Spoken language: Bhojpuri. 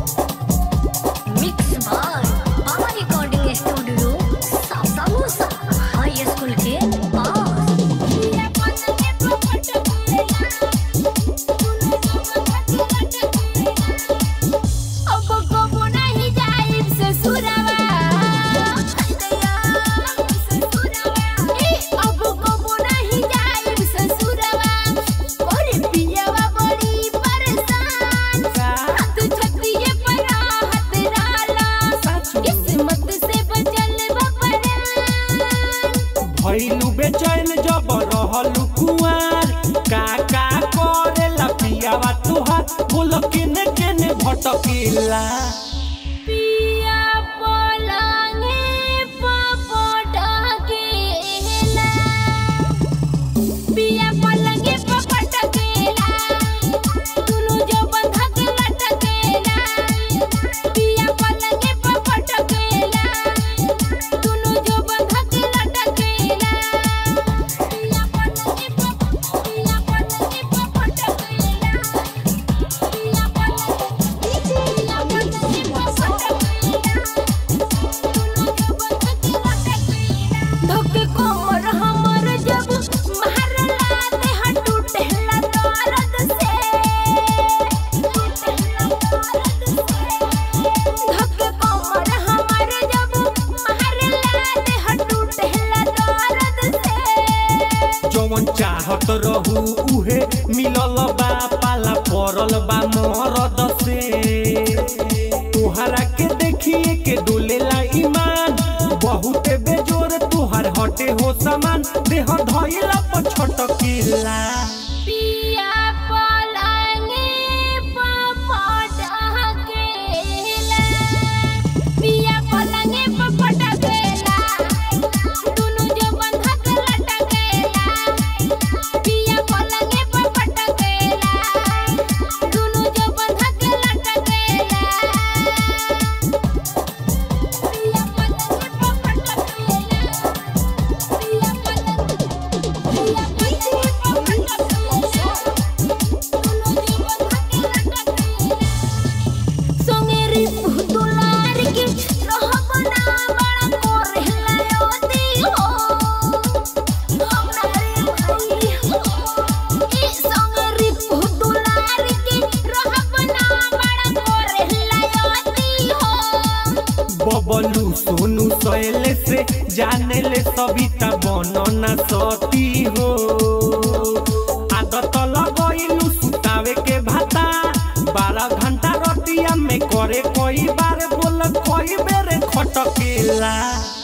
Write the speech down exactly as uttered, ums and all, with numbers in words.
भइलू बेचैन जब रहलू कुआर का का करेला पियावा तुहार बोल केने केने भटकीला पिया पलंगे पपटकेला पिया पलंगे पपटकेला दुनु जो बंधक लटकेला पिया पलंगे पपटकेला दुनु जो बंधक लटकेला पिया पलंगे पिया पलंगे पपटकेला पिया पलंगे पिया पलंगे धोके कोमर हमर जब महरला देह टूटेला दर्द से धोके कोमर हमर जब महरला देह टूटेला दर्द से जवन चाहत रहू उहे मिलल बा पाला पड़ल बा मरद से तोहरा के देखिए के डोलेला ईमान बहुते बेजोर तुहार हटे हो सामान देह धइला पछटकीला पिया पलंगे पपटकेला पिया पलंगे पपटकेला दुनु जो बंधक लटकेला पिया पलंगे पपटकेला दुनु जो बंधक लटकेला पिया पलंगे पपटकेला पिया पलंगे पिया सोंगेरी दुलार के रहबना बड़ा कोरेला योदी हो हमरा रे भाई हो ई सोंगेरी दुलार के रहबना बड़ा कोरेला योदी हो बबलू सोनू सैले से जाने ले सविता बनना सती हो आदत लगइलू सुतावे के भाता बारह घंटा रतिया में करे कई बार बोल कई बेर खटकेला।